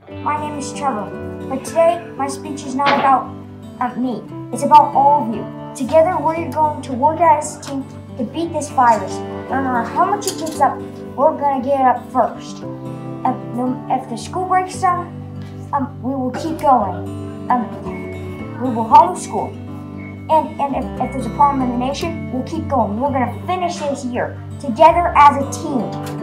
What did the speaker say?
My name is Trevor, but today my speech is not about me. It's about all of you. Together we're going to work as a team to beat this virus. No matter how much it gets up, we're going to get it up first. If the school breaks down, we will keep going. We will homeschool. And if there's a problem in the nation, we'll keep going. We're going to finish this year together as a team.